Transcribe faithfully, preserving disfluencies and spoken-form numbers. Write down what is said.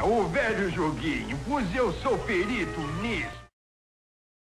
Ah, o velho joguinho, pois eu sou perito nisso.